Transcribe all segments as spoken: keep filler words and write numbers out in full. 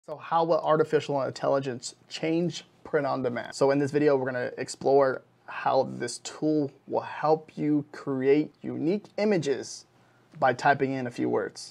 So how will artificial intelligence change print on demand? So in this video, we're going to explore how this tool will help you create unique images by typing in a few words.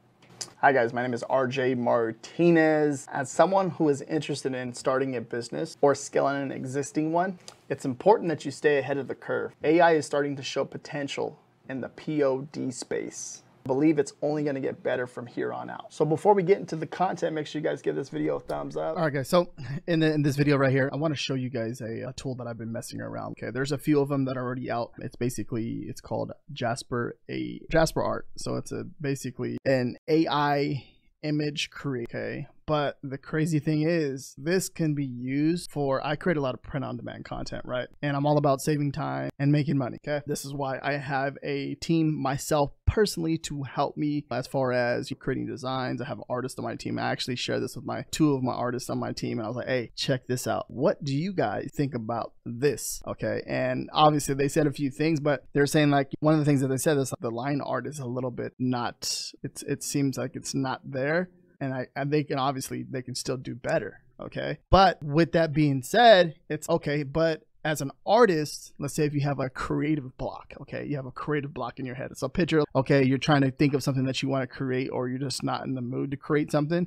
Hi guys, my name is R J Martinez. As someone who is interested in starting a business or scaling an existing one, it's important that you stay ahead of the curve. A I is starting to show potential in the P O D space. I believe it's only going to get better from here on out. So before we get into the content, make sure you guys give this video a thumbs up. All right, guys. So in, the, in this video right here, I want to show you guys a, a tool that I've been messing around. Okay, there's a few of them that are already out. It's basically, it's called Jasper a Jasper Art. So it's a basically an A I image create. Okay, but the crazy thing is this can be used for, I create a lot of print on demand content, right? And I'm all about saving time and making money. Okay, this is why I have a team myself personally to help me as far as creating designs. I have artists on my team. I actually share this with my two of my artists on my team, and I was like, hey, check this out. What do you guys think about this? Okay, and obviously they said a few things, but they're saying like one of the things that they said is like the line art is a little bit not, it's it seems like it's not there. And I and they can obviously they can still do better. Okay, but with that being said, it's okay. But as an artist, let's say if you have a creative block, okay, you have a creative block in your head. So picture, okay, you're trying to think of something that you want to create, or you're just not in the mood to create something,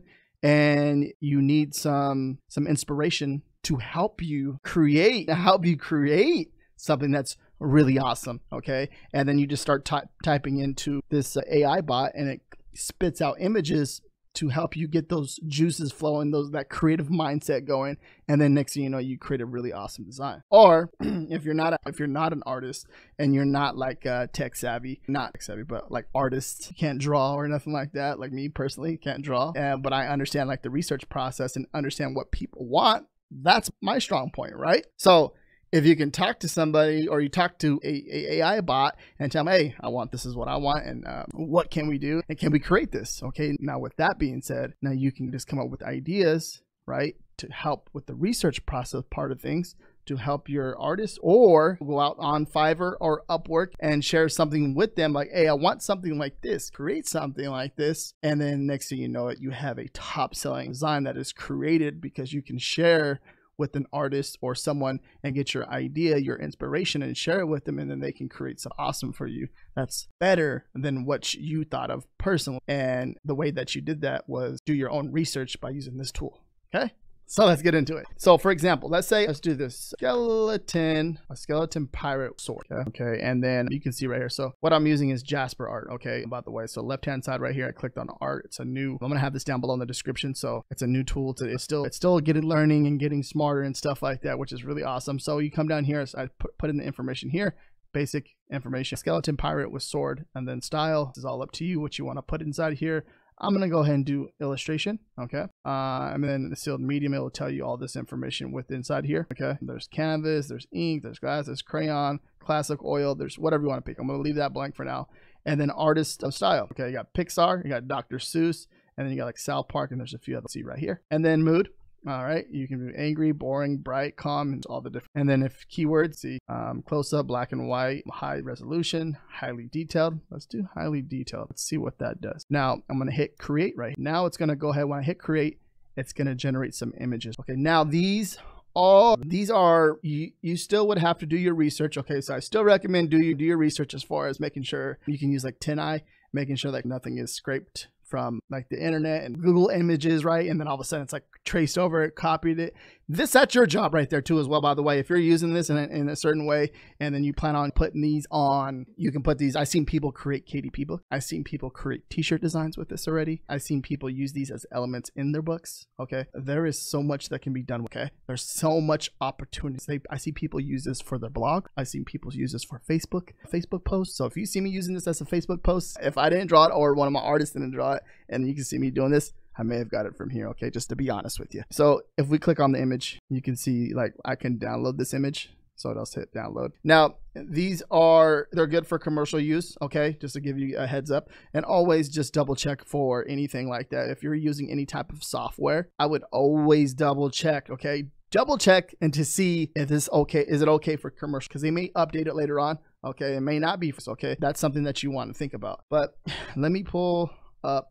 and you need some some inspiration to help you create, to help you create something that's really awesome. Okay, and then you just start ty typing into this uh, A I bot, and it spits out images to help you get those juices flowing, those that creative mindset going, and then next thing you know, you create a really awesome design. Or if you're not a, if you're not an artist and you're not like uh, tech savvy, not tech savvy, but like artists, you can't draw or nothing like that. Like me personally, can't draw, uh, but I understand like the research process and understand what people want. That's my strong point, right? So if you can talk to somebody, or you talk to a, a AI bot and tell them, hey, I want, this is what I want, and uh, what can we do, and can we create this? Okay, now with that being said, now you can just come up with ideas, right, to help with the research process part of things, to help your artist, or go out on Fiverr or Upwork and share something with them like, hey, I want something like this, create something like this, and then next thing you know it, you have a top selling design that is created because you can share with an artist or someone and get your idea, your inspiration, and share it with them, and then they can create something awesome for you that's better than what you thought of personally. And the way that you did that was do your own research by using this tool. Okay, so let's get into it. So for example, let's say let's do this skeleton, a skeleton pirate sword. Okay, okay, and then you can see right here. So what I'm using is Jasper Art. Okay, by the way, so left hand side right here, I clicked on art. It's a new, I'm gonna have this down below in the description. So it's a new tool to, it's still it's still getting learning and getting smarter and stuff like that, which is really awesome. So you come down here, so I put, put in the information here, basic information, skeleton pirate with sword, and then style. This is all up to you what you want to put inside here. I'm gonna go ahead and do illustration, okay? Uh, and then the sealed medium, it will tell you all this information with inside here, okay? There's canvas, there's ink, there's glass, there's crayon, classic oil, there's whatever you want to pick. I'm gonna leave that blank for now. And then artist of style, okay? You got Pixar, you got Doctor Seuss, and then you got like South Park, and there's a few other, see right here. And then mood. All right, you can do angry, boring, bright, calm, and all the different. And then if keywords, see um, close up, black and white, high resolution, highly detailed. Let's do highly detailed. Let's see what that does. Now I'm gonna hit create right now. It's gonna go ahead, when I hit create, it's gonna generate some images. Okay, now these all these are, you, you still would have to do your research. Okay, so I still recommend do you do your research as far as making sure you can use like ten eye, making sure like nothing is scraped from like the internet and Google Images, right? And then all of a sudden it's like traced over it, copied it. This, that's your job right there too as well, by the way. If you're using this in a, in a certain way, and then you plan on putting these on, you can put these, I've seen people create K D P book. I've seen people create t-shirt designs with this already. I've seen people use these as elements in their books, okay? There is so much that can be done, okay? There's so much opportunities. They, I see people use this for their blog. I've seen people use this for Facebook, Facebook posts. So if you see me using this as a Facebook post, if I didn't draw it or one of my artists didn't draw it, and you can see me doing this, I may have got it from here, okay, just to be honest with you. So if we click on the image, you can see like I can download this image. So I'll hit download. Now these are, they're good for commercial use, okay, just to give you a heads up. And always just double check for anything like that. If you're using any type of software, I would always double check, okay, double check, and to see if this okay, is it okay for commercial, because they may update it later on, okay, it may not be, okay, that's something that you want to think about. But let me pull up, okay,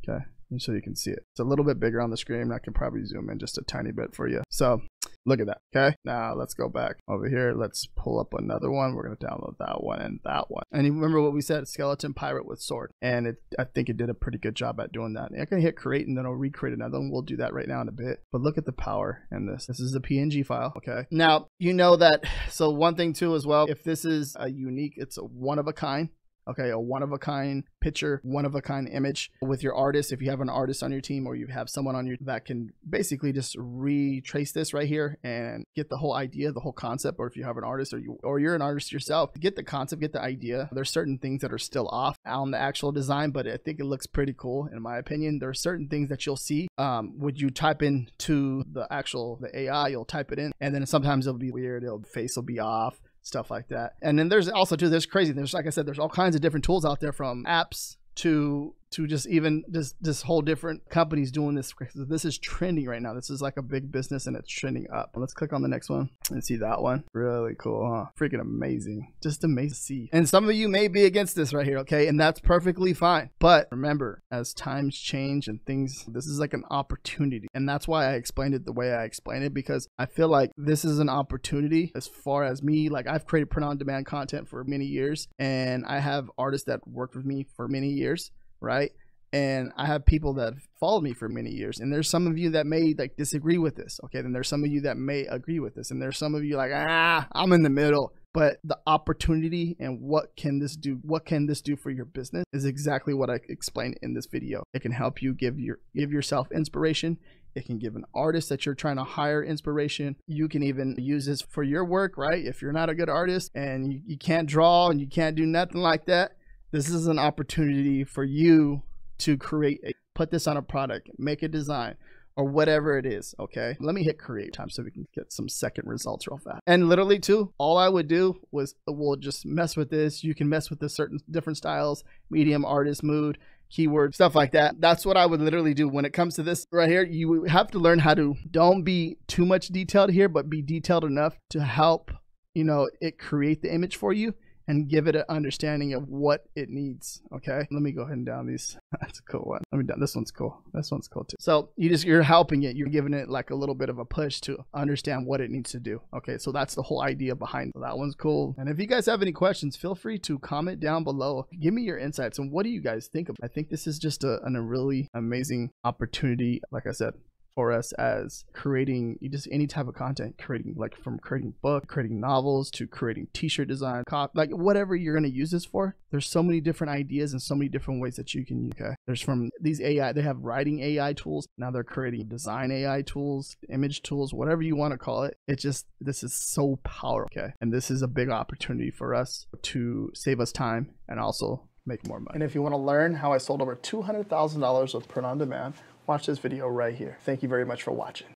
so you can see it. It's a little bit bigger on the screen. I can probably zoom in just a tiny bit for you. So look at that. Okay, now let's go back over here. Let's pull up another one. We're going to download that one and that one. And you remember what we said, skeleton pirate with sword. And it, I think it did a pretty good job at doing that. I can hit create and then I'll recreate another one. We'll do that right now in a bit. But look at the power in this. This is a P N G file. Okay, now you know that. So one thing too as well, if this is a unique, it's a one of a kind. Okay, a one-of-a-kind picture, one-of-a-kind image with your artist. If you have an artist on your team or you have someone on your that can basically just retrace this right here and get the whole idea, the whole concept. Or if you have an artist or you or you're an artist yourself, get the concept, get the idea. There's certain things that are still off on the actual design, but I think it looks pretty cool in my opinion. There are certain things that you'll see um, when you type into the actual the A I, you'll type it in, and then sometimes it'll be weird. It'll face will be off. Stuff like that. And then there's also too, there's crazy. There's, like I said, there's all kinds of different tools out there, from apps to to just even just this whole different companies doing this. This is trending right now. This is like a big business and it's trending up. Let's click on the next one and see that one. Really cool, huh? Freaking amazing. Just amazing to see. And some of you may be against this right here, okay? And that's perfectly fine. But remember, as times change and things, this is like an opportunity. And that's why I explained it the way I explained it, because I feel like this is an opportunity as far as me. Like, I've created print on demand content for many years, and I have artists that worked with me for many years. Right. And I have people that followed me for many years. And there's some of you that may like disagree with this. Okay. Then there's some of you that may agree with this. And there's some of you like, ah, I'm in the middle. But the opportunity and what can this do? What can this do for your business is exactly what I explained in this video. It can help you give your give yourself inspiration. It can give an artist that you're trying to hire inspiration. You can even use this for your work, right? If you're not a good artist and you, you can't draw and you can't do nothing like that, this is an opportunity for you to create, a, put this on a product, make a design, or whatever it is, okay? Let me hit create time so we can get some second results real fast. And literally too, all I would do was, we'll just mess with this. You can mess with the certain different styles, medium, artist, mood, keyword, stuff like that. That's what I would literally do when it comes to this right here. You have to learn how to, don't be too much detailed here, but be detailed enough to help, you know, it create the image for you and give it an understanding of what it needs. Okay, let me go ahead and down these. That's a cool one. Let me down. This one's cool. This one's cool too. So you just, you're helping it. You're giving it like a little bit of a push to understand what it needs to do. Okay, so that's the whole idea behind it. That one's cool. And if you guys have any questions, feel free to comment down below. Give me your insights and what do you guys think of it? I think this is just a, a really amazing opportunity. Like I said, for us as creating just any type of content, creating like from creating book, creating novels to creating t-shirt design, cop, like whatever you're going to use this for. There's so many different ideas and so many different ways that you can use. Okay, there's from these A I, they have writing A I tools. Now they're creating design A I tools, image tools, whatever you want to call it. It just, this is so powerful. Okay, and this is a big opportunity for us to save us time and also make more money. And if you want to learn how I sold over two hundred thousand dollars with print on demand, watch this video right here. Thank you very much for watching.